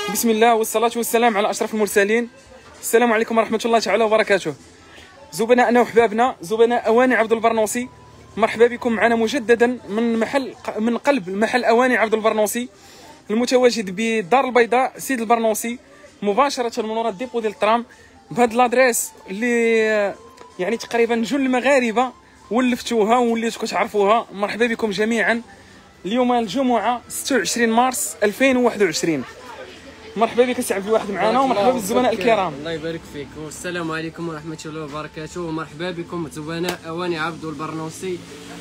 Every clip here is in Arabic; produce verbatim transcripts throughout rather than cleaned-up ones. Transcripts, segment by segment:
بسم الله والصلاة والسلام على أشرف المرسلين. السلام عليكم ورحمة الله تعالى وبركاته. زبناءنا وحبابنا زبناء أواني عبد البرنوسي، مرحبا بكم معنا مجددا من محل من قلب محل أواني عبد البرنوسي المتواجد بالدار البيضاء سيد البرنوسي، مباشرة من وراء الديبو ديال الترام، بهذا لادريس اللي يعني تقريبا جل المغاربة ولفتوها وليتو كتعرفوها. مرحبا بكم جميعا. اليوم الجمعة ستة وعشرين مارس ألفين وواحد وعشرين. مرحبا بك سي عبد الواحد معنا، ومرحبا بالزبناء الكرام. الله يبارك فيك، والسلام عليكم ورحمه الله وبركاته. ومرحبا بكم زبناء اواني عبد البرنوسي،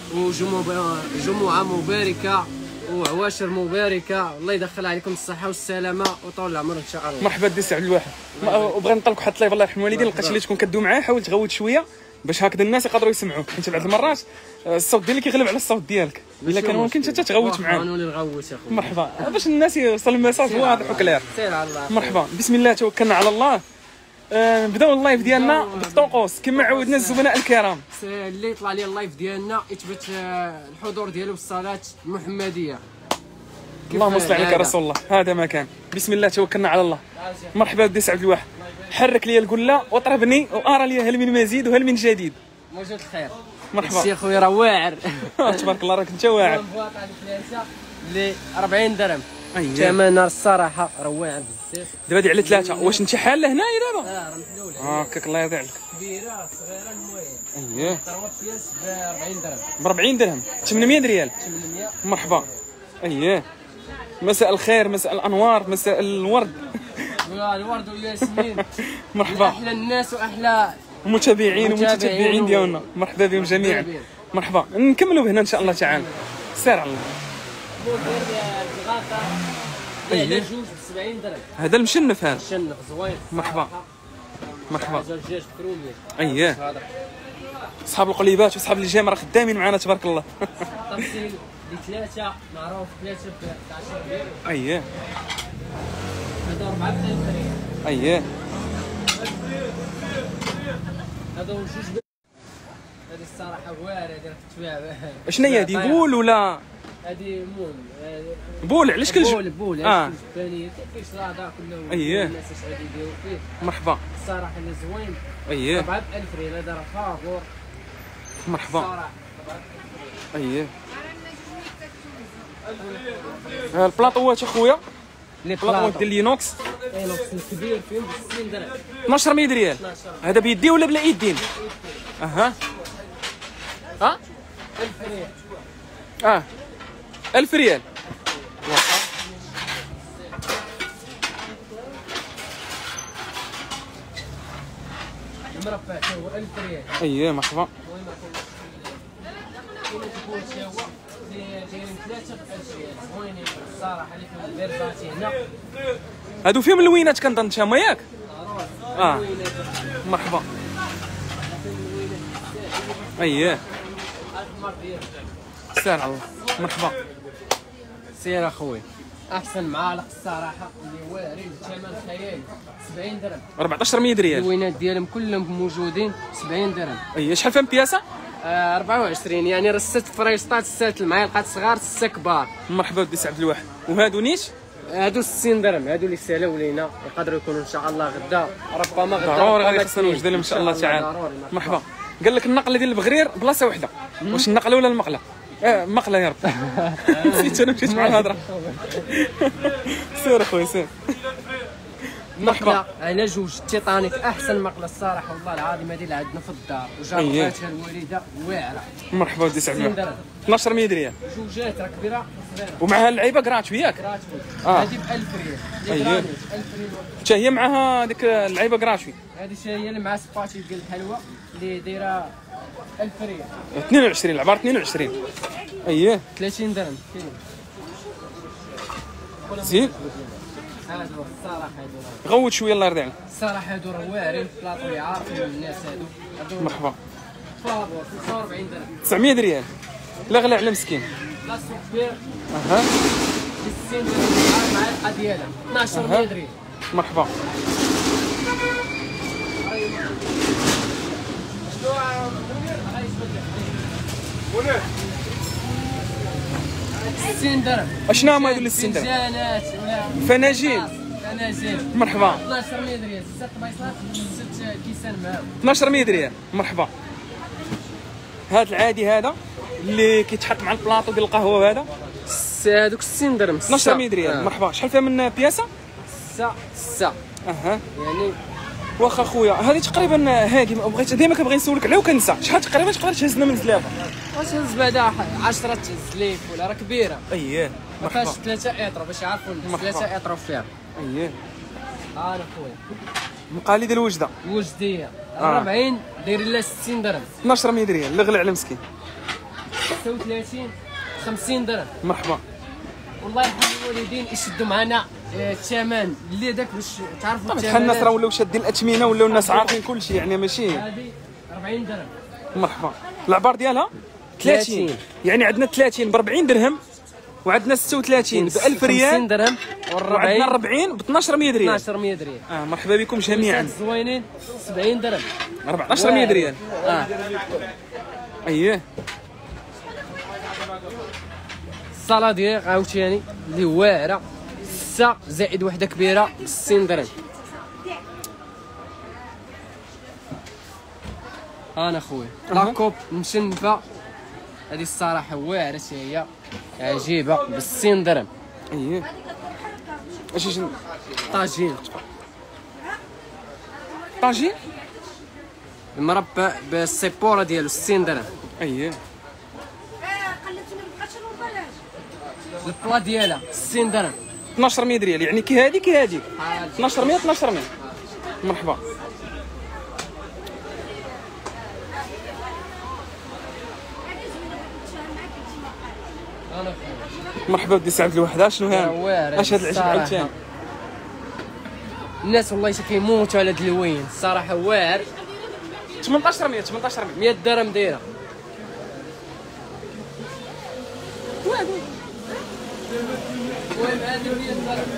وجمعه مباركه وعواشر مباركه، الله يدخل عليكم الصحه والسلامه وطول العمر ان شاء الله. مرحبا دي سي عبد الواحد. وبغينا نطلق واحد اللايف الله يرحم الوالدين، لقيت اللي تكون كدوي معاه، حاول تغوت شويه باش هكذا الناس يقدروا يسمعوك، حيت بعض المرات الصوت ديالك يغلب على الصوت ديالك، الا كان ممكن حتى تغوت معاه. قانوني نغوت اخويا. مرحبا، باش الناس يوصل الميساج واضح وكلير. سير على الله. مرحبا، بسم الله توكلنا على الله. آه نبداو اللايف ديالنا بالطقوس كما عودنا الزبناء الكرام. اللي يطلع لي اللايف ديالنا يثبت الحضور ديالو بالصلاه المحمديه. اللهم صل عليك يا رسول الله. هذا ما كان. بسم الله توكلنا على الله. مرحبا بدي سعد الواحد، حرك لي القله وطربني وارى لي هل من مزيد وهل من جديد. موجود الخير. مرحبا سي خويا راه واعر. تبارك الله، راك انت واعر. ل أربعين درهم. اييه ثمنها الصراحه راه واعر بزاف. دابا هادي على ثلاثه. واش انت حاله هنايا دابا؟ اه راه محلول. هاكاك الله يرضي عليك. كبيره صغيره المهم. اييه ثروه بياس ب أربعين درهم. ب أربعين درهم، ثمانمية ريال. ثمانمية. مرحبا. اييه مساء الخير، مساء الانوار، مساء الورد. الورد والياسمين. مرحبا احلى الناس واحلى المتابعين متابعين والمتتبعين و- ديالنا، مرحبا بهم جميعا. مرحبا. مرحبا، نكملوا هنا ان شاء الله تعالى. سير على الله. أيه. على جوج ب سبعين درهم. هذا المشنف هذا. شنق زوين. مرحبا مرحبا. دجاج بكروميه. اييه اصحاب القليبات واصحاب الجيم راه خدامين معنا تبارك الله. تفصيل لثلاثه معروف ثلاثه ب أحد عشر ريال. اييه هذا أربعة ب ألف ريال. اييه هذا جوج ب... هذه الصراحه واعره هذه تتباع. شنو هي هذه؟ بول ولا هذه مول. بول؟ علاش كنج بول بول اه ثاني كيفاش لادا كله. أييه. الناس اش غادي يديروا فيه. مرحبا. الصراحه اللي زوين. اييه أربعة ب ألف ريال. هذا راه فابور مرحبا. الصراحه. اييه ها البلاطوات اخويا، لي البلاطوات ديال لينوكس اينوكس الكبير فيهم ب ستين درهم. اثناش مية ريال. هذا بيدي ولا بلا يدين؟ اها ها ألف ريال. اه ألف ريال. المربع حتى هو ألف ريال. اييه مرحبا. دايرين ثلاثة ب ألف ريال زوينين الصراحة. اللي فيهم البيرباتي هنا هادو فيهم اللوينات كنظن انت ما ياك؟ اه مرحبا. اييه سير على الله. مرحبا. سير اخوي. احسن معالق الصراحة اللي واعرين بثمن خيالي. سبعين درهم. أربعطاش مية ريال. اللوينات ديالهم كلهم موجودين. سبعين درهم. اييه شحال فيهم بياسه؟ آه أربعة وعشرين، يعني راه الست فريسطات، الست المعالقات صغار، الست كبار. مرحبا بدي سعد الواحد. وهادو نيش؟ هادو ستين درهم. هادو اللي سالاو لينا يقدروا يكونوا ان شاء الله غدا، ربما غدا ضروري ربما غادي خصنا الاثنين. نوجد لهم ان شاء الله تعالى. ضروري. مرحبا. قال لك النقله ديال البغرير بلاصه وحده، واش النقله ولا المقله؟ اه مقله يا رب. نسيت انا مشيت مع الهضره. سير اخويا سير. مقله على جوج تيتانيك، احسن مقله الصراحه والله العظيم. هذه اللي عندنا في الدار وجابتها الوالده واعره. مرحبا بدي سعد ستين الواحد. درهم. اثناش مية ريال. جوجات راه كبيره صغيره. ومعها اللعيبه كراتشوي ياك؟ كراتفوت. آه. هذه ب ألف ريال. أييه. ألف ريال. حتى هي معها ديك اللعيبه كراتشوي. هذه هي اللي مع سباتي ديال الحلوى اللي دايره ألف ريال. اثنين وعشرين العباره اثنين وعشرين. اييه ثلاثين درهم كاين. زين هادو الصراحه هادو غوت شويه الله يرضي عليك. الصراحه هادو راه واعرين بلاطو عارفين الناس هادو. هادو مرحبا. فابور خمسة وأربعين درهم. تسعمية ريال. لا غلا على مسكين. بلاصتو كبير اها ب ستين درهم مع الحلقه ديالها اثناش ريال. مرحبا. ستين درهم. اشنو هما هادو اللي ستين درهم؟ فنجانات ولا فناجيل. انا زين. مرحبا. اثناش مية ريال ست بيصات ست كيسان معاهم. اثناش مية ريال. مرحبا. هذا العادي هذا اللي كيتحط مع البلاطو ديال القهوه هذا هذوك ستين درهم. اثناش مية ريال. آه. مرحبا. شحال فيها من بياسه؟ سا سا اها يعني واخا خويا هذه تقريبا هادي بغيت ديما كنبغي نسولك عليها وكنسى شحال تقريبا تقدر تهز لنا من زلافه؟ واش هز بعدا عشرة زليف ولا راه كبيره. اييه ما فيهاش ثلاثة اطرو باش يعرفوا الناس ثلاثة اطرو فيها. اييه ها انا خويا مقالي ديال الوجده وجديه آه. أربعين داير لها ستين درهم. اثناش مية ريال اللي غلى على مسكين. ستة وثلاثين خمسين درهم. مرحبا. والله يرحم الوالدين يشدوا معنا الثمن اللي داك باش تعرفوا الثمن. شحال الناس راه ولاو شادين الاثمنه ولاو الناس عارفين كل شيء يعني ماشي. هذه أربعين درهم. مرحبا. العبار ديالها ثلاثين يعني عندنا ثلاثين ب أربعين درهم وعندنا ستة وثلاثين ب ألف ريال خمسين درهم وعندنا أربعين ب اثناش مية ريال. اثناش مية ريال. اه مرحبا بكم جميعا. زوينين سبعين درهم. أربعطاش مية ريال. اه اييه الصلاديق عاوتاني اللي واعره ستة زائد وحده كبيره ستين درهم. انا خويا لاكوب مشنفه هذه الصراحه واعره هي عجيبه ب ستين درهم. اييه اش شنو طاجين طاجين المربى بالسيبوره ديالو ستين درهم. اييه البلا ديالها ستين درهم. اثناش مية ريال يعني كي هادي كي هادي اثناش مية اثناش مية. مرحبا. انا خويا مرحبا بدي سعد الوحده شنو هذا؟ اش هذا العجب عاوتاني؟ الناس والله كيموتوا على هاد اللوين الصراحه واعر. ثمنطاش مية ثمنطاش مية مية درهم دايره. المهم هذه مية درهم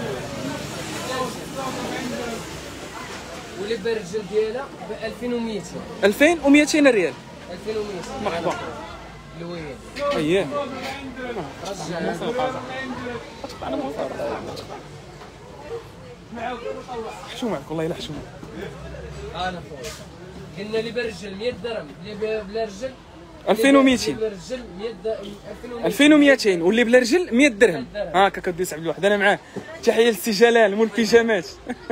واللي بالرجل ديالها ب ألفين ومئتين. ألفين ومئتين ريال. ألفين ومئتين. مرحبا. لوين اييه حشو معك والله الا حشو معك. انا خويا قلنا اللي بالرجل مية درهم اللي بلا رجل ألفين ومئتين. اللي بالرجل مية درهم ألفين ومئتين واللي بلا رجل مية درهم. هاكا كدوي سعد الواحد انا معاه. تحيه للسي جلال مول البيجامات.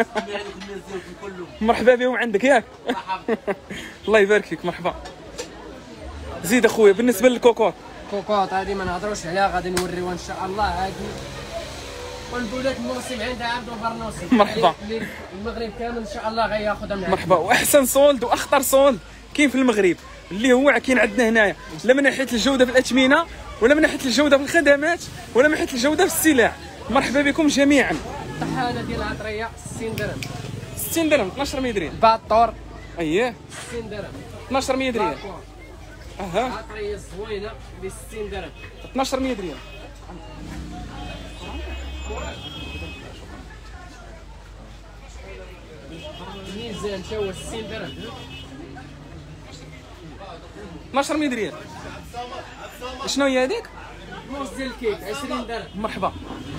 مرحبا بهم عندك ياك. الله يبارك فيك. مرحبا. زيد اخويا بالنسبه للكوكوط. كوكوط هذه ما نهضروش عليها غادي نوريوها ان شاء الله. هذه ونقول لك الموسم عندها عبد البرنوسي. مرحبا. المغرب كامل ان شاء الله غياخذها من مرحبا. واحسن صولد واخطر صولد كاين في المغرب اللي هو كاين عندنا هنايا لا من ناحيه الجوده في الاثمنه ولا من ناحيه الجوده في الخدمات ولا من ناحيه الجوده في السلع. مرحبا بكم جميعا. الطحانه ديال العطريه ستين درهم. ستين درهم اثناش مية ريال. باطور اييه ستين درهم. اثناش مية ريال. اها عطريه زوينه ب ستين درهم. اثناش مية ريال. ميزان تا هو ستين درهم. اثناش مية ريال. شنو هي هذيك؟ موس ديال الكيك عشرين درهم. مرحبا.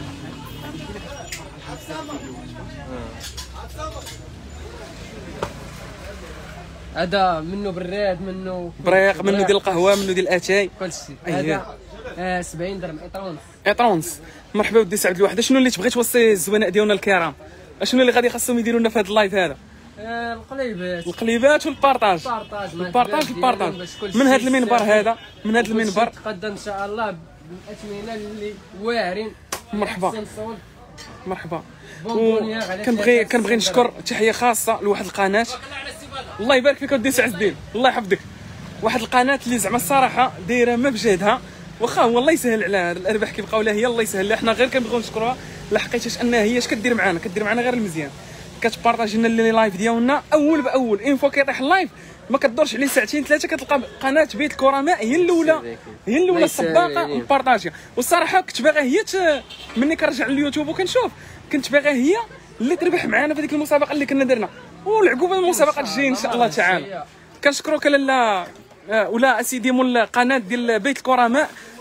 هذا منه براد منه بريق منه ديال القهوه منه ديال الاتاي كلشي. أيه. هذا آه سبعين درهم اطرونس. اطرونس. مرحبا ودي سعد الواحد. شنو اللي تبغي توصي الزويناء ديالنا الكرام؟ شنو اللي غادي خاصهم يديروا لنا في هذا اللايف هذا؟ آه القليبات القليبات والبارطاج. البارطاج البارطاج البارطاج من هذا المنبر هذا من هذا المنبر تقدم ان شاء الله بالاثمنه اللي واعرين. مرحبا. أحسن صوت. مرحبا. بونبونيير على كنبغي ثلاثة كنبغي نشكر تحيه خاصه لواحد القناه. الله يبارك فيك ودي سعد الدين الله يحفظك. واحد القناه اللي زعما الصراحه دايره ما بجهدها واخا هو الله يسهل عليها الارباح كيبقاو لها هي الله يسهل لها. حنا غير كنبغيو نشكروها لحقيتاش انها هي اش كدير معانا كدير معانا غير المزيان. كتبارطاجي لنا لي لايف ديالنا اول باول اون فوا كيطيح اللايف ما كدورش عليه ساعتين ثلاثه كتلقى قناه بيت الكرماء هي الاولى هي الاولى السباقه مبارطاجيه. والصراحه كنت باغا هي ت... مني كنرجع لليوتيوب وكنشوف كنت باغا هي اللي تربح معانا في ديك المسابقه اللي كنا درنا والعقوبه المسابقات الجايين ان شاء الله تعالى. كنشكروك لاله ولا اسيدي مول القناه ديال بيت الكرماء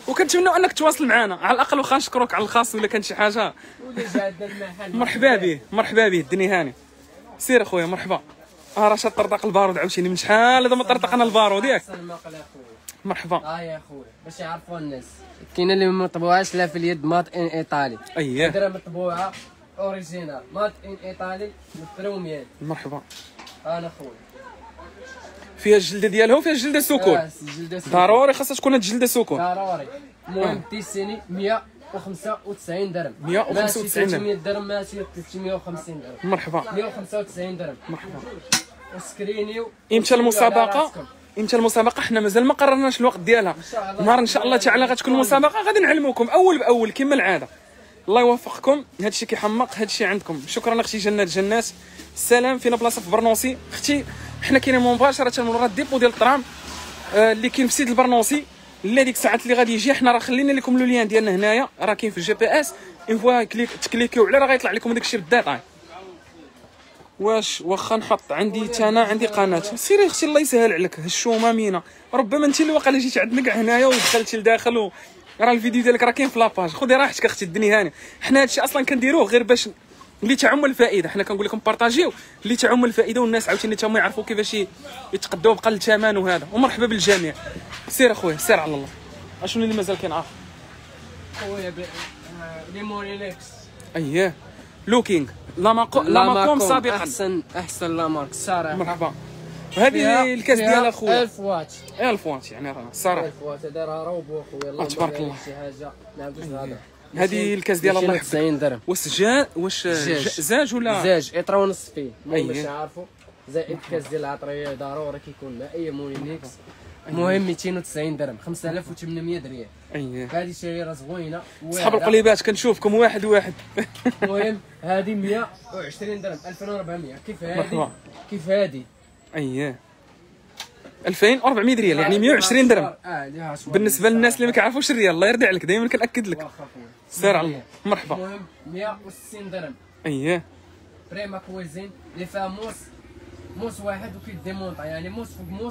وكنتمنوا انك تواصل معنا على الاقل، واخا نشكروك على الخاص ولا كان شي حاجه. واللي جا عندنا المحل مرحبا به مرحبا به الدنيا هاني. سير اخويا مرحبا. اه راه شاد طرطق البارود عاوتاني، من شحال هذا ما طرطقنا البارود ياك. مرحبا. اه يا خويا باش يعرفوا الناس، كاينه اللي ما مطبوعاش لا في اليد مات ان ايطالي، اييه درا مطبوعه اوريجينال مات ان ايطالي بالبروميال. مرحبا. انا خويا فيها الجلده ديالها وفيها الجلده سكون. آه الجلده سكون. ضروري خاصها تكون هاد الجلده سكون. ضروري. المهم تيسيني مية وخمسة وتسعين درهم. مية وخمسة وتسعين درهم. ماشي ثلاثمية درهم، ماشي ثلاثمية وخمسين درهم. مرحبا. مية وخمسة وتسعين درهم. مرحبا. وسكرينيو. امتى المسابقه؟ امتى المسابقه؟ حنا مازال ما قررناش الوقت ديالها. نهار ان شاء الله تعالى غتكون المسابقه غادي نعلموكم اول باول كما العاده. الله يوفقكم. هادشي كيحمق، هادشي عندكم. شكرا اختي جنات جنات. السلام. فينا بلاصه في برنوسي اختي. حنا كاينين مباشره من ورا الديبو ديال الطرام آه اللي كاين في سيد البرنوسي. اللي ديك الساعات اللي غادي يجي حنا راه خلينا لكم لو ليان ديالنا هنايا، راه كاين في الجي بي اس. اون فوا كليك تكليكيو عليه راه غيطلع لكم داكشي بالديتاي. واش واخا نحط عندي تا انا عندي قناه؟ سيري اختي الله يسهل عليك. هالشومه مينا ربما انت اللي واقيلا جيتي عندنا كاع هنايا ودخلتي لداخل و... راه الفيديو ديالك راه كاين في لاباج. خذي راحتك اختي الدنيا هاني. حنا هادشي اصلا كنديروه غير باش اللي تعم الفائده. حنا كنقول لكم بارطاجيو اللي تعم الفائده، والناس عاوتاني تا هما يعرفوا كيفاش يتقداو بقل الثمن وهذا. ومرحبا بالجميع. سير اخويا سير على الله. اشنو اللي مازال كاين اخر؟ خويا لي مورينكس. اييه لوكينغ لاماكو لاماكوم سابقا. احسن احسن لامارك الصراحه. مرحبا. هذه الكاس ديالها خويا ألف واط. ألف واط يعني راه الصراحه ألف واط. هذا راه روبو خويا. الله تبارك الله. شي حاجه ما عندوش هذا. هذه الكاس ديالها الله يحفظك. تسعين درهم. واش جا واش زاج ولا زاج اطرا ونص فيه. أيه. باش عارفوا زائد كاس ديال العطريه ضروري كيكون مع اي مورينكس. المهم مئتين وتسعين درهم، خمسة آلاف وثمانمية ريال. اييه هذه شهيره زوينه. صحاب القليبات كنشوفكم واحد واحد. المهم هذه مية وعشرين درهم، ألفين وأربعمية. كيف هذه؟ مرحبا. كيف هذه؟ اييه ألفين وأربعمية ريال يعني مية وعشرين درهم. اه ليها شويه بالنسبه للناس اللي ما كيعرفوش الريال الله يرضي عليك دائما كنأكد لك. سير على الله. مرحبا. المهم مية وستين درهم. اييه بريما كويزين اللي فيها موس موس واحد وكيديمونطا، يعني موس فوق موس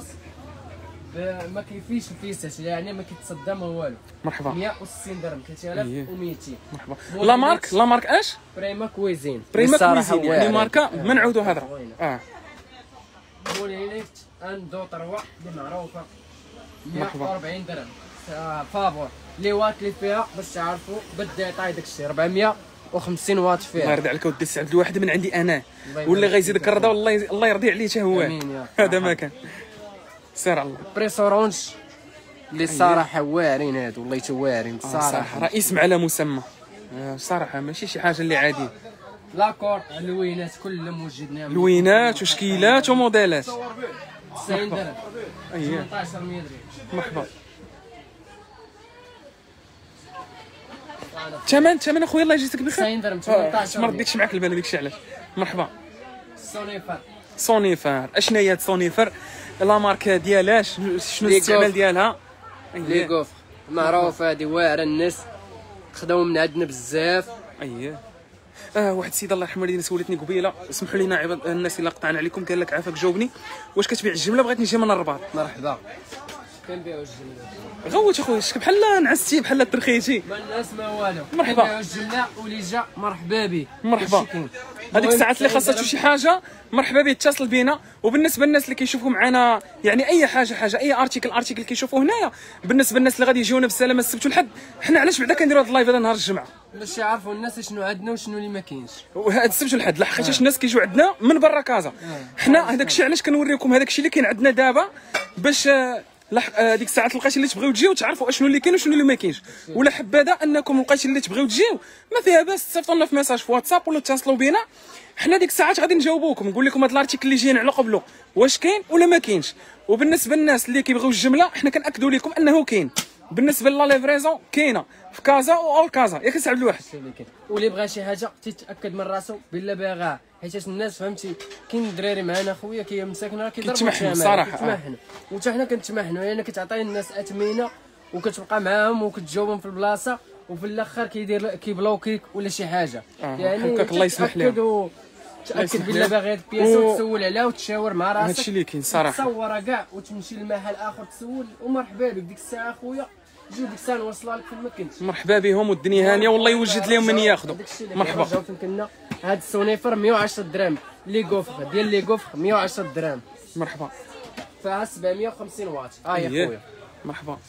ما كيفيش الفيساش، يعني ما كيتصدى ما والو. مرحبا. مية وستين درهم، ثلاثة آلاف ومئتين. مرحبا. لا مارك لا مارك اش؟ بريما كويزين. بريما كويزين يعني ماركه منعودو هضره. اه مولينيت ان دو تروا اللي معروفه مية وأربعين درهم. فابور لي واط اللي فيها باش تعرفوا بالديتاي داكشي أربعمية وخمسين واط فيها. الله يرضي عليك ودي السعد الواحد من عندي انا واللي غيزيدك الرضا والله الله يرضي عليه حتى هو. هذا ما كان. سير على الله. بريسورونج اللي الصراحه واعرين هادو والله تا واعرين الصراحه. راه اسم على مسمى صراحه ماشي شي حاجه اللي عاديه. لاكور اللوينات كلهم وجدناهم. لوينات وشكيلات وموديلات. تسعين درهم. اييه ثمنطاش مية ريال. مرحبا. ثمن ثمن اخويا الله يجزيك بخير. تسعين درهم. ثمنطاش ما رديتش معاك البال داكشي علاش. مرحبا. سونيفر. سونيفر اشنا هي سونيفر؟ لا ماركه ديالاش شنو الاستعمال ديالها؟ لي غوف معروفه هذه واعره الناس خداو من عندنا بزاف. اييه اه واحد السيده الله يرحمها اللي سولتني قبيله، اسمحوا لينا عباد الناس الا قطعنا عليكم، قال لك عافاك جاوبني واش كتبيع الجمله؟ بغيت نجي من الرباط. مرحبا. كنبيعوا الجمله. غوت اخويا شك بحال نعستي بحال ترخيتي. ما الناس ما والو. مرحبا. كنبيعوا الجمله واللي جا مرحبا به. مرحبا. هذيك الساعات اللي خاصها شي حاجه مرحبا به اتصل بينا. وبالنسبه للناس اللي كيشوفوا معنا يعني اي حاجه حاجه اي ارتيكل ارتيكل كيشوفوا هنايا، بالنسبه للناس اللي غادي يجيونا بالسلامه السبت والحد، حنا علاش بعدا كنديروا هذا اللايف هذا نهار الجمعه؟ باش يعرفوا الناس شنو عندنا وشنو اللي ما كاينش. وهذا السبت والحد لحقاش آه. الناس كيجيو عندنا من برا كازا. آه. حنا هذاك الشيء علاش كنوريكم هذاك الشيء اللي كاين عندنا دابا باش لحق ديك الساعات لقيتي اللي تبغيو تجيو تعرفوا اشنو اللي كاين وشنو اللي ما كاينش. ولا حبذا انكم لقيتي اللي تبغيو تجيو ما فيها باس تصيفطوا لنا في ميساج في واتساب ولا تتصلوا بينا، حنا ديك الساعات غادي نجاوبوكم نقول لكم هذا الارتيكل اللي جايين على قبله واش كاين ولا ما كاينش. وبالنسبه للناس اللي كيبغيو الجمله حنا كناكدوا لكم انه كاين. بالنسبه لا ليفريزون كاينه في كازا واول كازا ياك سعد الواحد. واللي بغى شي حاجه تتاكد من راسو بالله باغاه، حيت الناس فهمتي كاين الدراري معنا خويا كي مساكن راه كيضربوا كيتمحنوا صراحه كيتمحنوا وحتى حنا كنتمحنوا، يعني كتعطي الناس اثمنه وكتبقى معاهم وكتجاوبهم في البلاصه وفي الاخر كيدير كيبلوكيك ولا شي حاجه. آه. يعني الله يسمح لهم تاكد بالله باغي هاد البياسه و... وتسول عليها وتشاور مع راسك. هادشي اللي كاين صراحه. تصور كاع وتمشي لمحل اخر تسول ومرحبا بك ديك الساعه خويا جيب لك سان وصلها لك فين ما كنتش. مرحبا بهم والدنيا هانيه والله يوجد لهم من ياخذوا. مرحبا. فين كنا هاد السونيفر مية وعشرة درهم لي غوفر ديال لي غوفر مية وعشرة درهم. مرحبا. فيها سبعمية وخمسين واط. ها يا خويا. مرحبا.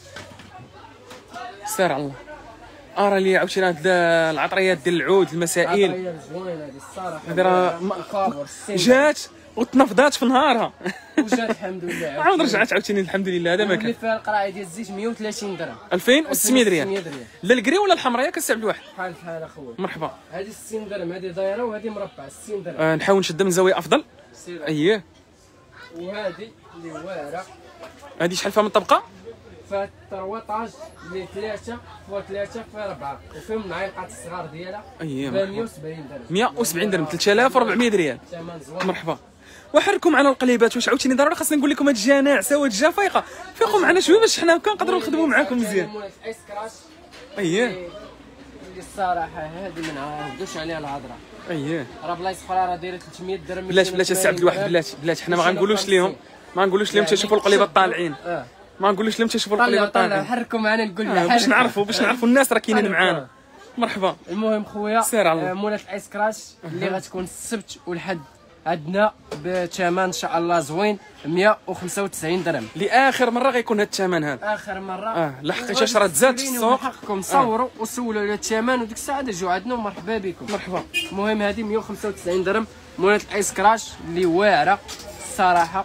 سير على الله. ارى لي عاوتاني هاد العطريات ديال العود المسائل. عطريه زوينه هذه الصراحه. هذه راه جات وتنفضات في نهارها. وجات الحمد لله. عاود رجعت عاوتاني الحمد لله. هذا ما كان. اللي فيها القرايه ديال الزيت مية وثلاثين درهم. ألفين وستمية ريال. لا الكري ولا الحمراء ياك السي عبد الواحد. بحال بحال اخويا. مرحبا. هذه ستين درهم، هذه دايره وهذه مربعه ستين درهم. آه نحاول نشد من زاويه افضل. اييه. وهذه اللي واعره. هذه شحال فيها من طبقه؟ فيها ترويطاج اللي ثلاثه فوا ثلاثه فيها اربعه وفيهم العلقات الصغار ديالها. اييه. ب مية وسبعين درهم. مية وسبعين درهم ثلاثة آلاف وأربعمية ريال. ثمن زوين. مرحبا. وحركوا معنا القليبات. واش عاوتاني ضروري خاصنا نقول لكم هاد الجا ناعسه وهاد الجا فايقه. فيقوا معنا شويه باش حنا هكا نقدروا نخدموا معاكم مزيان. ايس كراش. اييه. اللي الصراحه هذه ما نعاودوش عليها الهضره. اييه. راه بلايص اخرى راه دايره ثلاثمية درهم. بلاش بلاش السي عبد الواحد بلاش بلاش حنا ما غنقولوش ليهم ما غنقولوش ليهم تشوفوا القليبات طالعين. اه ما نقولوش لهم تشوفوا طلعوا القليبات طلعوا طالعين. حركوا معنا نقول آه لها باش نعرفوا باش نعرفوا الناس راه كاينين معانا. مرحبا. المهم خويا سير على الله. آه، مولات الايس كراش اللي غتكون السبت والحد عندنا بثمن ان شاء الله زوين مية وخمسة وتسعين درهم. لاخر مره غيكون هذا الثمن هذا. اخر مره اه لحقيت راه تزاد في السوق. حقكم صوروا آه. وسولوا على الثمن وديك الساعه جاو عندنا ومرحبا بكم. مرحبا. المهم هذه مية وخمسة وتسعين درهم مولات الايس كراش اللي واعره الصراحه.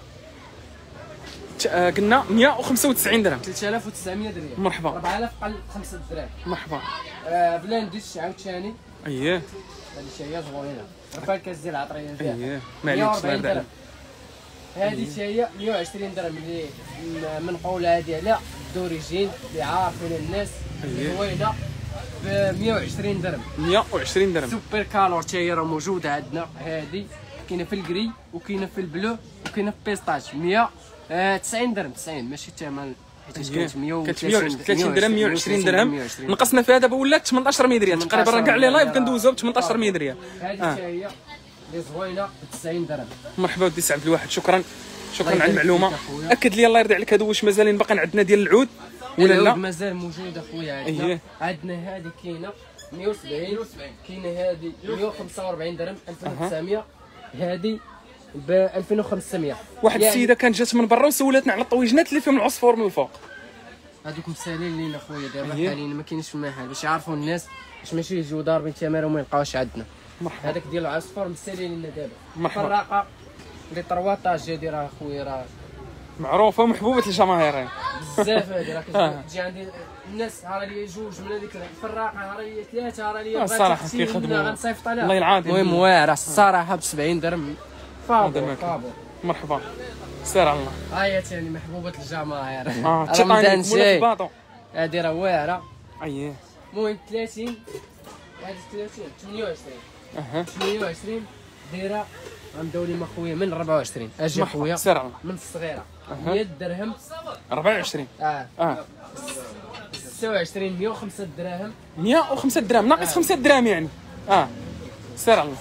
آه قلنا مية وخمسة وتسعين درهم. ثلاثة آلاف وتسعمية ريال. مرحبا. أربعة آلاف قل خمسة دراهم. مرحبا. آه بلا ندش عاوتاني. اييه. هذه شي هي زوينه. عرفها الكاس ديال العطريه فيها. اييه. ما عليكش الله يرضى عليك. هذه هي مية وعشرين درهم اللي منقوله هذه على دوريجين اللي عارفين الناس. أيه. زوينه ب مية وعشرين درهم. مية وعشرين درهم. سوبر كالور حتى هي راه موجوده عندنا. هذه كاينه في الكري وكاينه في البلو وكاينه في بيستاش مية وتسعين درهم. تسعين ماشي الثمن حيت كانت مية وثلاثين درهم مية وعشرين درهم. نقصنا فيها دابا ولات ثمنطاش مية ريال تقريبا. راه كاع لي لايف كندوزو ب ثمنطاش مية ريال. هذه آه. هي اللي زوينه ب تسعين درهم. مرحبا ودي سي عبد الواحد. شكرا شكرا على المعلومه. اكد لي الله يرضي عليك هادو واش مازالين باقيين عندنا ديال العود ولا لا؟ العود مازال موجود اخويا عندنا. أيه. عندنا هذه كاينه مية وسبعين كاينه هذه مية وخمسة وأربعين درهم ألفين وتسعمية. هذه ب ألفين وخمسمية. واحد يعني السيده كانت جات من برا وسولتنا على الطويجنات اللي فيهم العصفور من الفوق. هذوك مسالين لينا خويا دابا أيه. حاليا ما كاينش في المحل باش يعرفوا الناس باش ماشي يجيو ضاربين تماره وما يلقاوش عندنا. مرحبا. هذاك ديال العصفور مسالين لنا دابا. مرحبا. فراقه لي طروطاج هذه راه خويا راه معروفه ومحبوبه الجماهير بزاف. هذه راه كتجي عندي الناس ها لي جوج من هذيك الفراقه ها لي ثلاثه ها لي الصراحه كيخدموا غنصيفط عليها. الله يلعاض. المهم واعره الصراحه ب سبعين درهم. فابور فابور. مرحبا. سير على الله. ها هي ثاني محبوبه الجماهير. اه تيطانيك مولا في الباطو. هذه راه واعره. اييه. المهم ثلاثين هذه ثلاثين ثمانية وعشرين. اها ثمانية وعشرين دايره غنبداو لي خويا من أربعة وعشرين. اجي خويا سير على الله. من الصغيره مية درهم. أربعة وعشرين. اه اه ستة وعشرين مية وخمسة دراهم. مية وخمسة دراهم ناقص خمسة دراهم يعني. اه سير على الله.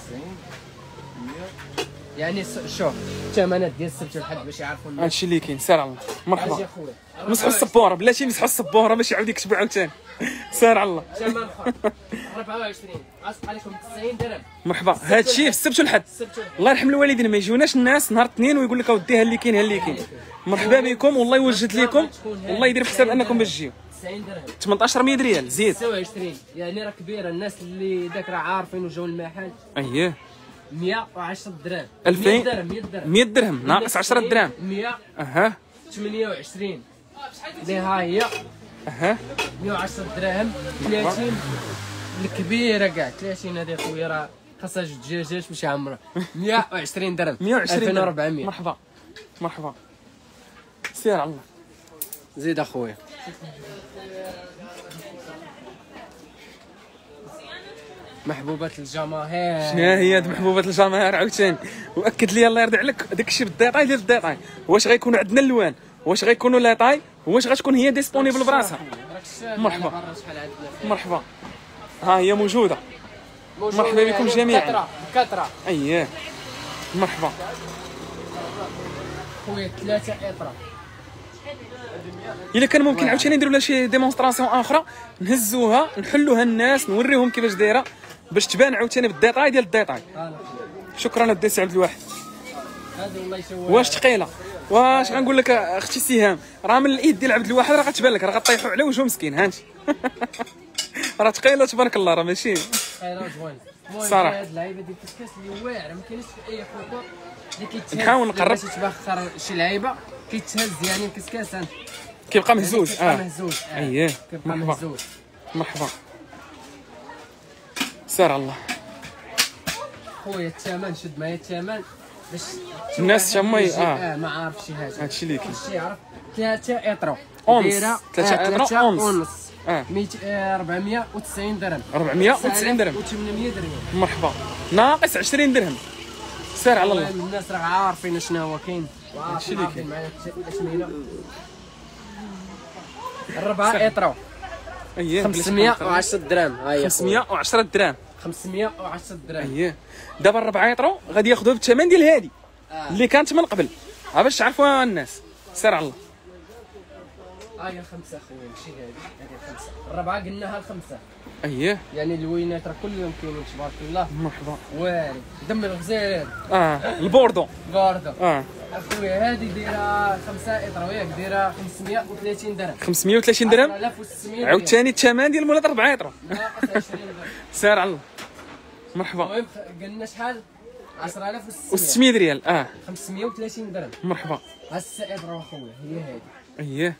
يعني شوف الثمنات ديال السبت والحد باش يعرفوا الناس. هادشي اللي كاين. سير على الله. اجي مرحبا. خويا مسحوا السبوره بلاتي يمسحوا السبوره باش يعاود يكتبوا عاوتاني. سير على الله. ثمن اخر أربعة وعشرين غاسق عليكم تسعين درهم. مرحبا. هادشي في السبت والحد. السبت والحد. الله يرحم الوالدين ما يجوناش الناس نهار الاثنين ويقول لك اودي ها اللي كاين ها اللي كاين. مرحبا بكم والله يوجد لكم والله يدير في حساب انكم باش تجيو. تسعين درهم. ثمنطاش مية ريال زيد. ستة وعشرين يعني راه كبيره الناس اللي داك راه عارفين وجاو المحل. اييه. مية وعشرة دراهم. ألفين. مية درهم مية درهم. مية درهم ناقص عشرة دراهم. مية اها وثمانية وعشرين اللي ها هي اها مية وعشرة دراهم. ثلاثين الكبيره كاع ثلاثين هذه خويا راه خاصها جوج دجاجات باش يعمرها. مية وعشرين درهم. مية وعشرين ألفين درهم. وأربعمية. مرحبا. مرحبا. سير على الله. زيد اخويا. محبوبة الجماهير. شنو هي هاد محبوبة الجماهير عاوتاني؟ واكد لي الله يرضي عليك داك الشيء بالديطاي ديال الديطاي. واش غيكونوا عندنا اللوان؟ واش غيكونوا لا طاي؟ واش غتكون هي ديسپونيبل براسها؟ مرحبا. مرحبا. ها هي موجودة. مرحبا بكم جميعا. كثرة. اييه. مرحبا. خويا ثلاثة اطرا. الا كان ممكن عاوتاني نديروا لها شي ديمونستراسيون اخرى نهزوها نحلوها الناس نوريهم كيفاش دايره باش تبان عاوتاني بالديطاي ديال الديطاي. شكرا الدي سي عبد الواحد. هذا والله يسوى واش ثقيله واش غنقول لك اختي سهام راه من الايد ديال عبد الواحد راه غتبان لك راه غطيحوا على وجهه مسكين ها انت. راه ثقيله تبارك الله راه ماشي خيرات زوين. صراحة. هاد اللعيبه ديال الكسكاس اللي واعره ما كاينش في اي خطوط اللي كيتهز. نحاول نقرب. باش تبخر شي لعيبه كيتهز يعني الكسكاس انت كيبقى مهزوز. كيبقى اه مهزوز. آه. اييه كيبقى مرحبا مهزوز. مرحبا سير على الله. خويا الثمن شد معايا الثمن باش الناس تما ي- يجي- اه اه ما عارف شي حاجه. هادشي اللي كاين. كلشي يعرف ثلاثة اطرو أونس. دايره ثلاثة آه، اطرو ثلاثة أونس. ونص اه ميت- آه، أربعمية وتسعين درهم أربعمية وتسعين درهم. وثمانمية درهم. مرحبا ناقص عشرين درهم. سير على الله. الناس راه عارفين شنو هو كاين. هادشي اللي كاين. معايا الثمينه الربعه اطرو اييه خمسمية وعشرة درهم. ها هي خمسمية وعشرة دراهم. خمسمية وعشرة درهم. اييه دابا الربعه يطرو غادي ياخذوها بالثمن ديال هادي آه. اللي كانت من قبل ها باش تعرفوها الناس. سير على الله. ها هي خمسه خويا ماشي هذه هذه خمسه. الربعه قلناها الخمسه اييه يعني الوينات راه كلهم كاينين تبارك الله. مرحبا. وارد دم الغزال اه البوردو. باردو. اه اخويا هذه دايره خمسه اطرو ياك دايره خمسمية وثلاثين درهم. خمسمية وثلاثين درهم. عشرة آلاف وستمية عاوتاني الثمن ديال مولات أربعة يطرو. ناقص عشرين درهم. سير على الله. مرحبا. المهم قلنا شحال عشرة آلاف وستمية وستمية ريال. اه خمسمية وثلاثين درهم. مرحبا. هسه اطرو اخويا هي هذه اييه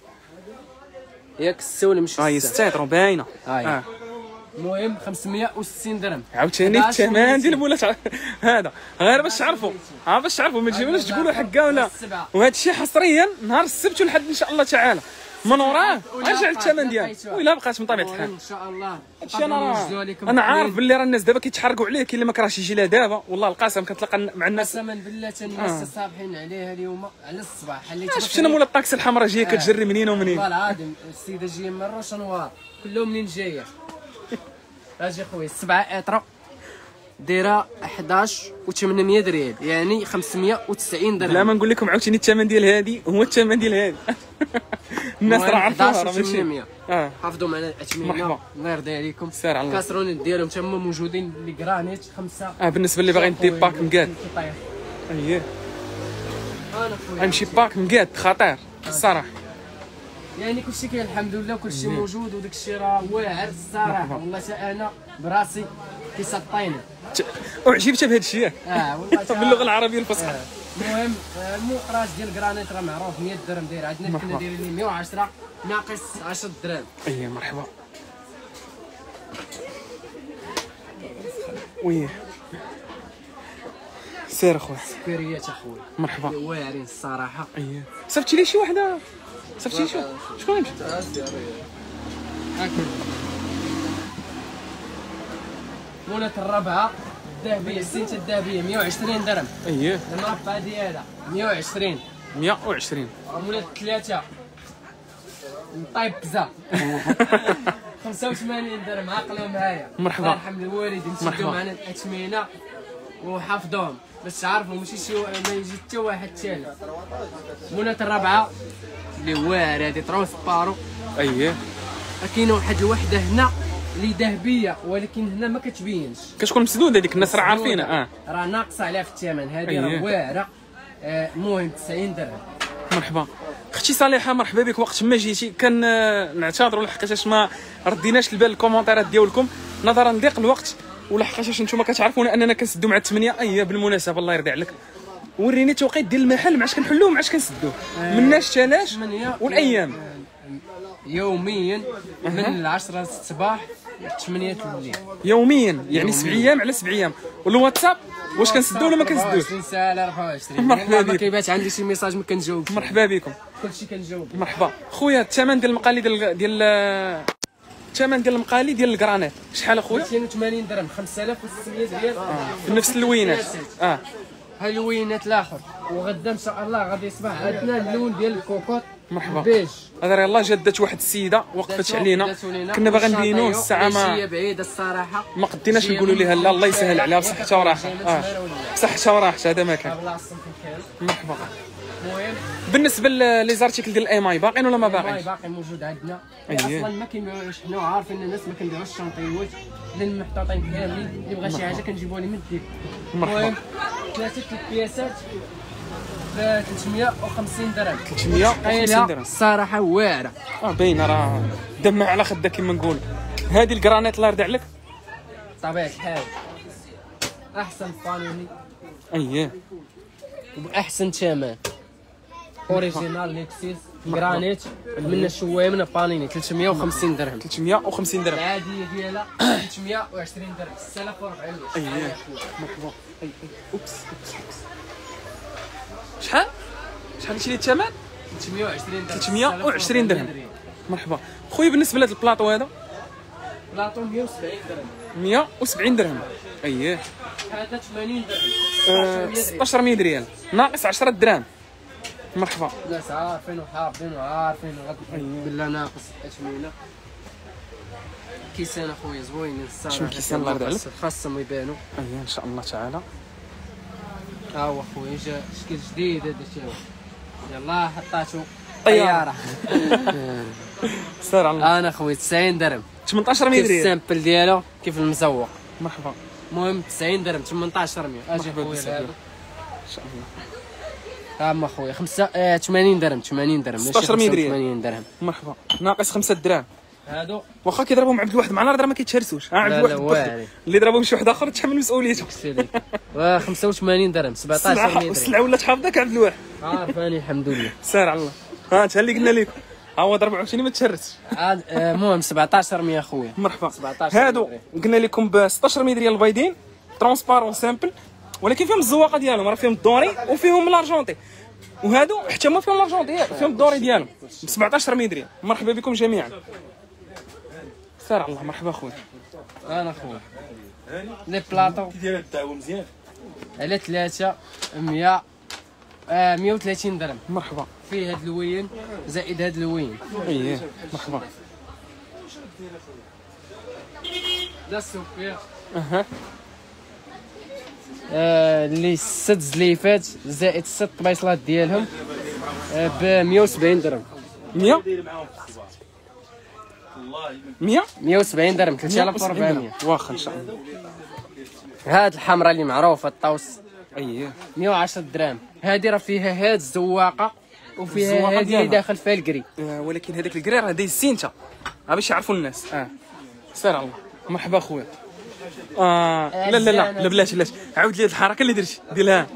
ياك السول مش هاي السه. ستة يطرو باينه. هاي. اه المهم خمسمية وستين درهم. عاوتاني حداش الثمن وميتين. ديال مولات هذا غير باش تعرفوا ها باش تعرفوا ما تجيوناش تقولوا حكا ولا. السبعة. وهذا الشيء حصريا نهار السبت والحد ان شاء الله تعالى من وراه غيرجع الثمن ديالو وإلا بقات من طبيعه الحال. ان شاء الله هادشي انا راه انا عارف باللي راه الناس دابا كيتحرقوا عليه كاين اللي ما كرهش يجي لها دابا والله القسم كتلقى مع الناس. قسما بالله تاني الناس صابحين عليها اليوم على الصباح حليت شفنا مولا الطاكسي الحمراء جايه كتجري منين ومنين. والله العظيم السيده جايه من روش نوار كلهم منين جايه. اجي خويا سبعة اطرو دايره حداش وثمانمية ريال يعني خمسمية وتسعين درهم. لا ما نقول لكم عاوتاني الثمن ديال هذه هو الثمن ديال هذه. الناس راه عارفوها راه ماشي. اه حافظوا معنا الاثمنه مرحبا. الله يرضي عليكم. سير على الله. كاسرون ديالهم تما موجودين لي كرانيت خمسه. اه بالنسبه اللي باغي ندير باك مقاد. اييه انا خويا غنمشي باك مقاد خطير الصراحه. يعني كلشي كاين الحمد لله وكلشي موجود وداك الشيء راه واعر الصراحه والله حتى انا براسي كيسطيني. اعجبت بهذا الشيء اه والله تا- باللغه العربيه الفصحى. آه. المهم آه، المقراص ديال الكرانيت راه معروف مية درهم داير عندنا مرحبا. كنا دايرين ليه مية وعشرة ناقص عشرة درهم. اييه مرحبا. ويه سير اخويا. سكريات اخويا مرحبا. واعرين الصراحه. اييه صيفطتي لي شي وحده صيفطتي لي شي شكون يمشي. هاكا مولات الرابعه الذهبيه السنه الذهبيه مية وعشرين درهم. اييه المربعه ديالها مية وعشرين. مية وعشرين. مولات الثلاثه طيب كزا خمسة وثمانين درهم عقلوا معايا. مرحبا. الله يرحم الوالدين مرحبا. شدوا معنا الاثمنه وحافظوهم باش تعرفوا ماشي شي ما يجي حتى واحد ثالث. مولات الرابعه اللي واعره هادي ترونسبارو. اييه كاينه واحد الوحده هنا اللي ذهبيه ولكن هنا ما كتبينش كتكون مسدوده ديك الناس راه عارفينها. اه راه ناقصه عليها في الثمن هذه أييه. راه واعره. آه، المهم تسعين درهم. مرحبا اختي صالحه مرحبا بك. وقت ما جيتي كان آه، نعتذروا لحقاش ما رديناش البال الكومونتيرات ديالكم نظرا لضيق الوقت ولحقاش نتوما كتعرفون اننا كنسدوا مع الثمانيه. اييه بالمناسبه الله يرضي عليك وريني التوقيت ديال المحل ما عادش كنحلوه ما عادش كنسدوه مناش تالاش ثمانية والايام يوميا من العشرة الصباح ثمانية الليل يوميا يعني سبع ايام على سبع ايام. والواتساب واش كنسدوه ولا ما كنسدوش. أربعة وعشرين ساعه على أربعة وعشرين. مرحبا والله ما بك. كيبات عندي شي ميساج ما كنجاوبش. مرحبا بكم. كلشي كنجاوب. مرحبا خويا. الثمن ديال المقالي ديال ديال الثمن ديال المقالي ديال الكرانيت شحال اخويا؟ مئتين وثمانين درهم خمسة آلاف وستمية ريال. بنفس اللوينات. اه ها اللوينات الاخر وغدا ان شاء الله غادي يصبح عندنا اللون ديال الكوكوط مرحبا. بيج. هذا يلاه جدت واحد السيده وقفت علينا كنا باغي نبينوه الساعه ما هي بعيده الصراحه ما قديناش نقولوا لها لا الله يسهل عليها بصحتها وراحه. اه بصحتها وراحه هذا ما كان. الله يعصمكم خير. مرحبا. المهم بالنسبه لي زارتيكل ديال الاي ماي باقيين ولا ما باقي باقيين؟ باقي موجود عندنا. أيه. اصلا ما كنبيعوش حنا، وعارفين الناس ما كنبيعوش الشنطيوات لان محطوطين كاملين، اللي بغى شي حاجه كنجيبوها ليه من الديك. مرحبا. المهم ثلاثه البياسات ب ثلاثمية وخمسين درهم. ثلاثمية وخمسين درهم الصراحه واعره. اه باينه راه دمع على خدك كما نقول. هذه الكرانيت الله يرضي عليك. طبيعه الحال احسن بانوني اييه وباحسن ثمن. اوريجينال ليكسيس جرانيت من الشوايه من بانيني ثلاثمية وخمسين درهم. ثلاثمية وخمسين درهم. العاديه ديالها ثلاثمية وعشرين درهم. ستة آلاف وأربعين. اييه مرحبا. اي اي اوبس اوبس اوبس. شحال شحال قلتي لي الثمن؟ ثلاثمية وعشرين درهم. ثلاثمية وعشرين درهم. مرحبا خويا. بالنسبه لهذا البلاطو هذا بلاطو مية وسبعين درهم. مية وسبعين درهم. اييه هذا ثمانين درهم. آه، ستة عشر ريال ناقص عشرة دراهم. مرحبا. الناس عارفين وحافظين وعارفين غد بالله ناقص ثمانين. كيسان اخويا زوينين الصراحه. شنو كيسان الله يرضي عليك؟ خاصهم يبانوا. اييه ان شاء الله تعالى. ها هو اخويا جا شكل جديد هذا الشيء. يلاه حطاتو طيارة. طياره. سير على الله. انا اخويا تسعين درهم. ثمانية عشر كيف ريال. السامبل ديالو كيف المزوق. مرحبا. المهم تسعين درهم ثمانية عشر مية. اجي مرحبا اخويا بالسلامة. هذا. ان شاء الله. ها ما اخويا خمسة آه ثمانين درهم. ثمانين درهم ماشي ستة عشر ريال. ثمانين درهم. مرحبا. ناقص خمسة دراهم. هادو واخا كيضربهم عبد الواحد معنا راه ما كيتهرسوش. ها عبد لا الواحد لا بوحدو. واعر. اللي ضربهم شي واحد اخر تحمل مسؤوليته. و خمسة وثمانين درهم. سبعة عشر السلعه درهم. السلعه ولات حافظك عبد الواحد. عارفاني الحمد لله. سير على الله. ها انت اللي قلنا لكم. ها هو ضرب عاوتاني ما تشرتش. عاد آه، المهم سبعة عشر مية اخويا. مرحبا. سبعة عشر هادو قلنا لكم ب ستة عشر ريال البيضين ترونسبارون سامبل، ولكن فيهم الزواقه ديالهم راه فيهم الدوري وفيهم الارجونتي، وهادو حتى ما فيهم الارجونتي فيهم الدوري ديالهم ب سبعة عشر ريال. مرحبا بكم جميعا. سير على الله. مرحبا خويا. انا اخويا لي بلاطو ديال الدعوه مزيان على ثلاثة مية آه مية وثلاثين درهم. مرحبا. فيه هاد الوين زائد هاد الوين. اييه مرحبا. لا السوبر اها آه اللي ست زليفات زائد ست بيصلات ديالهم آه ب مية وسبعين درهم. مية مية مية وسبعين درهم. ثلاثة آلاف وأربعمية. واخا ان شاء الله. هاد الحمراء اللي معروفه الطوس اييه مية وعشرة دراهم. هادي راه فيها هاد الزواقه وفيها الزواقة هادي اللي ديالها. داخل فيها الكري. آه، ولكن هذاك الكرير هذا السينتا ها باش يعرفوا الناس. اه سير على الله. مرحبا خويا. اه لا لا لا لا بلاش بلاش عاود لي الحركه اللي درتي ديرها.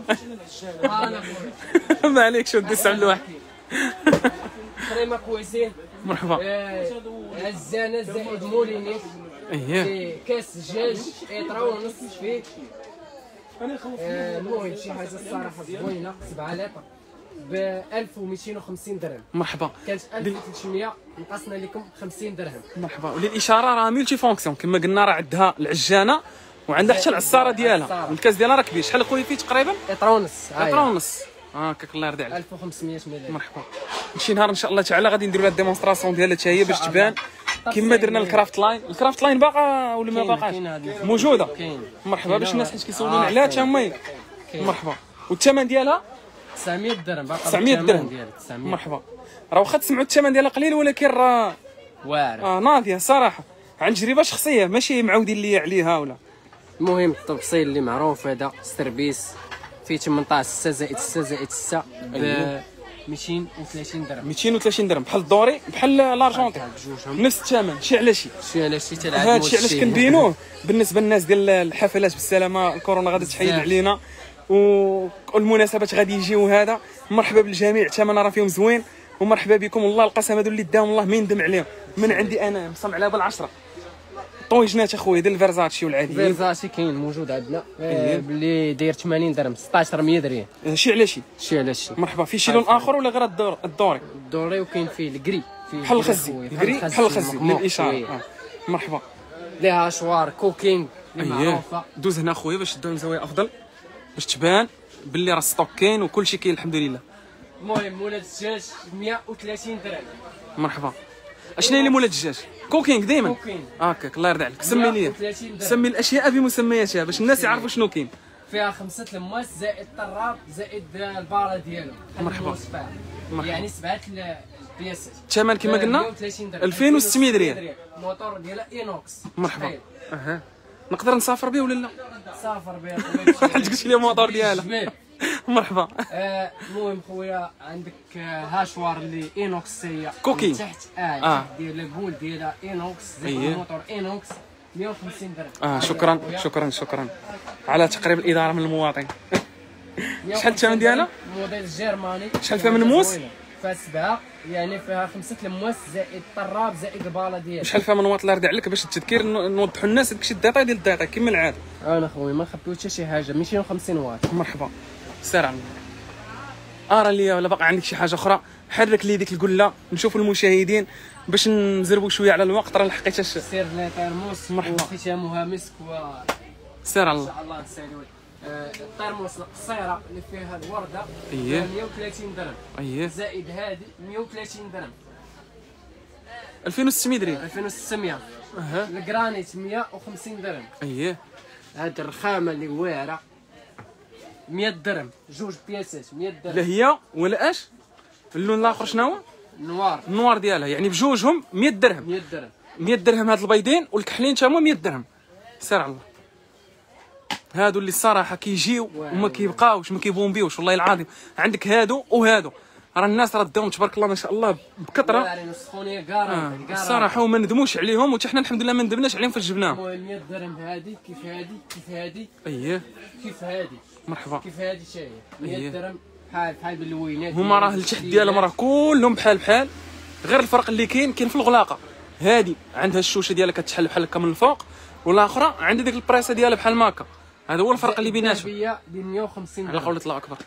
ما عليك شو دير عبد الواحد. كريمه كويسين. مرحبا. الزانه زائد مولينيك اييه في كاس دجاج اطرا ونص فيه. آه، المهم شي حاجه الصراحه زوينه. سبعة لتر ب ألف ومئتين وخمسين درهم. مرحبا. كانت ألف وثلاثمية نقصنا لكم خمسين درهم. مرحبا. وللاشاره راه ميلتي فونكسيون كما قلنا، راه عندها العجانه وعندها حتى العصاره ديالها، والكاس ديالها راه كبير. شحال خويا فيه تقريبا؟ اطرا ونص. لتر ونص. هاكاك الله يرضي عليك. ألف وخمسمية مليون. مرحبا. شي نهار ان شاء الله تعالى غادي نديروا لها الديمونستراسيون ديالها حتى هي باش تبان كما درنا الكرافت لاين. الكرافت لاين باقا ولا ما باقاش؟ موجوده. مرحبا. باش الناس حيت كيسولون عليها حتى هما. مرحبا. والثمن ديالها تسعمية درهم. باقا تسعمية درهم. تسعمية. مرحبا. راه واخا تسمعوا الثمن ديالها قليل ولكن راه واعر. اه ناضيه صراحه عن تجربه شخصيه ماشي معودين لي عليها ولا. المهم التفصيل اللي معروف هذا سيرفيس فيه ثمنطاش ستة زائد ستة زائد ستة ب مئتين وثلاثين درهم. مئتين وثلاثين درهم بحال الدوري بحال لارجونتي نفس الثمن. شي على شي شي على شي تلعب. هذا الشيء علاش كنبينوه بالنسبه للناس ديال الحفلات بالسلامه. الكورونا غادي تحيد بزاف. علينا والمناسبات غادي يجيو. هذا مرحبا بالجميع. الثمن راه فيهم زوين ومرحبا بكم. والله القسم هذو اللي داهم الله ما يندم عليهم. من عندي انا مصمم عليها بالعشره. طويجنات اخويا ديال الفيرزاتشي والعاديين. فيرزاتشي كاين موجود عندنا آه باللي داير ثمانين درهم. ستة عشر مية درهم. شي على شي. شي على شي. مرحبا. في شي لون اخر ولا غير الدور الدوري؟ الدوري وكاين فيه الكري بحال الخزي. الكري بحال الخزي للاشاره. آه. مرحبا. ليها شوار كوكينغ اللي اييه معروفه. دوز هنا خويا باش تدوهم زاويه افضل باش تبان باللي راه ستوك كاين وكل شيء كاين الحمد لله. المهم مولات الدجاج مية وثلاثين درهم. مرحبا. اشنا هي اللي مولات الدجاج؟ كوكينغ دائما. كوكينغ. هاكاك الله يرضي عليك. سمي لي مية وثلاثين درهم. سمي الاشياء بمسمياتها باش الناس يعرفوا شنو كاين. فيها خمسه المواس زائد الطراب زائد الباره ديالو. مرحبا. مرحبا. يعني سبعه البياسات. الثمن كما قلنا ألفين وستمية ريال. موتور ديالها اينوكس. مرحبا. اها نقدر نسافر به ولا لا؟ سافر بها حيت قلت لي الموتور ديالها. مرحبا. المهم خويا عندك هاشوار اللي اينوكس هي كوكي تحت اه, آه. ديال البول ديالها اينوكس زائد الموتور اينوكس مية وخمسين درهم. اه شكرا شكرا شكرا على تقريب الاداره من المواطن. شحال الثمن ديالها؟ موديل جيرماني. شحال فيها من موس؟ فيها سبعه يعني فيها خمسه المواس زائد الطراب زائد الباله ديالها. شحال فيها من واط الله يرضي عليك باش التذكير نوضحوا الناس داكشي الديتاي ديال الديتاي كما العاده. انا خويا ما نخبيو حتى شي حاجه مئتين وخمسين واط. مرحبا سير على الله. ارى لي ولا باقي عندك شي حاجه اخرى؟ حرك لي ديك القله نشوفوا المشاهدين باش نزربوا شويه على الوقت راه لحقيتاش. سير لي ترموس وختامها مسك و سير على الله. ان شاء الله نساليو الترموس القصيره اللي فيها الورده اييه مية وثلاثين درهم. اييه زائد هذه مية وثلاثين درهم. ألفين وستمية ريال. ألفين وستمية. اها الجرانيت مية وخمسين درهم. اييه هاد الرخامه اللي واعره مية درهم. جوج بياسات مية درهم. لا هي ولا اش اللون الاخر شنو هو؟ نوار. النوار ديالها يعني بجوجهم مية درهم. مية درهم. مية درهم هاد البيضين والكحلين تا هما مية درهم. سير على الله. هادو اللي الصراحه كيجيو وما كيبقاوش ما كيبومبيوش والله العظيم. عندك هادو وهادو راه الناس راه داهم تبارك الله ما شاء الله بكثره. يعني السخونيه كارا الصراحه وما ندموش عليهم وحتى حنا الحمد لله ما ندمناش عليهم فاش جبناهم. المهم مية درهم هادي كيف هادي كيف هادي. اييه كيف هادي. مرحبا. كيف هادي حتى هي مية درهم بحال بحال باللوينات. هما راه التحت ديالهم راه كلهم بحال بحال غير الفرق اللي كاين كاين في الغلاقه. هادي عندها الشوشه ديالها كتحل بحال هكا من الفوق والاخرى عندها ديك البريسه ديالها بحال ماكا. هذا هو الفرق اللي بيناتهم. الذهبيه ديال مية وخمسين على قولة الله اكبر.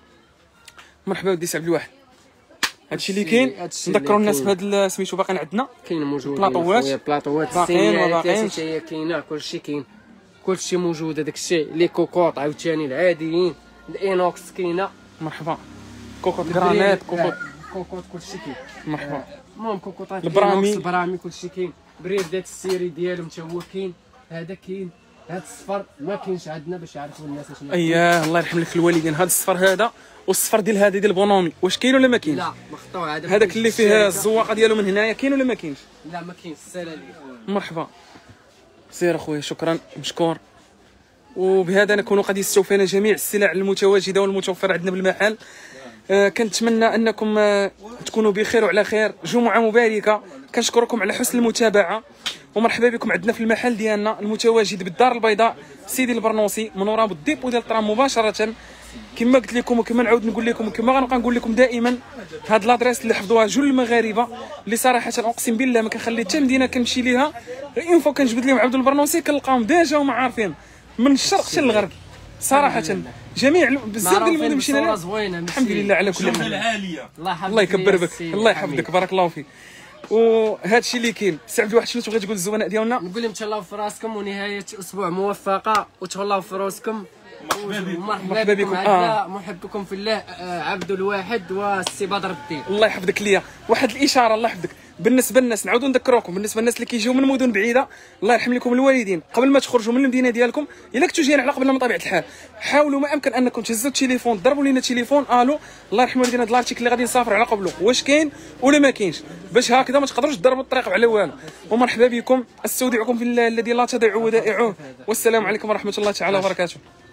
مرحبا ودي سي عبد الواحد. هادشي اللي كاين نذكروا الناس بهذا سميتو باقيين عندنا كاين موجود بلاطوات بلاطوات باقيين وما باقيينش هي كاينه كلشي كاين كلشي موجود. هذاك الشيء لي كوكوط عاوتاني العاديين الاينوكس كاينه. مرحبا. كوكوط جرانيت كوكوط كوكوط كلشي كاين. مرحبا. المهم كوكوطات البرامي البرامي كلشي كاين. بريدات السيري ديالهم حتى هو كاين. هذا كاين. هذا الصفر ما كاينش عندنا باش يعرفوا الناس شنو. اييه الله يرحم لك الوالدين. هذا الصفر هذا والصفر ديال هذا ديال بونومي واش كاين ولا ما كاينش؟ لا مقطوع. هذا هذاك اللي فيه الزواقه ديالو من هنايا كاين ولا ما كاينش؟ لا ما كاينش. السلالي. مرحبا. سير اخويا شكرا مشكور. وبهذا نكون قد استوفينا جميع السلع المتواجده والمتوفره عندنا بالمحل. آه كنتمنى انكم آه تكونوا بخير وعلى خير. جمعه مباركه. كنشكركم على حسن المتابعه ومرحبا بكم عندنا في المحل ديالنا المتواجد بالدار البيضاء سيدي البرنوسي من وراء الديبو ديال الترام مباشره. كما قلت لكم وكما نعاود نقول لكم وكما غنبقى نقول لكم دائما هاد لادريس اللي حفظوها جل المغاربه اللي صراحه اقسم بالله ما كنخلي حتى مدينه كنمشي ليها اون فوا كنجبد لهم عبد البرنوسي كنلقاهم ديجا هما عارفين من الشرق حتى للغرب صراحه. جميع بزاف ديال المدن مشينا لها الحمد لله على كل حال. الله يكبر بك الله يحفظك بارك الله فيك. وهذا الشيء اللي كاين. سي عبد الواحد شنو تبغي تقول للزبناء ديالنا؟ نقول لهم تهلاو في راسكم ونهايه اسبوع موفقه وتهلاو في راسكم. مرحبا بكم. آه. محبكم في الله عبد الواحد والسي بدر الدين. الله يحفظك ليا. واحد الاشاره الله يحفظك بالنسبه للناس نعاودوا نذكروكم بالنسبه للناس اللي كيجيو من مدن بعيده الله يرحم لكم الوالدين قبل ما تخرجوا من المدينه ديالكم الا كنتوا جايين على قبل من طبيعه الحال حاولوا ما امكن انكم تهزوا التليفون ضربوا لنا التليفون الو الله يرحم والدينا هاد الارتيكل اللي غادي نسافروا على قبله واش كاين ولا ما كاينش باش هكذا ما تقدروش تضربوا الطريق على والو. ومرحبا بكم استودعكم في الله الذي لا تضيع ودائعه والسلام عليكم ورحمه الله تعالى وبركاته.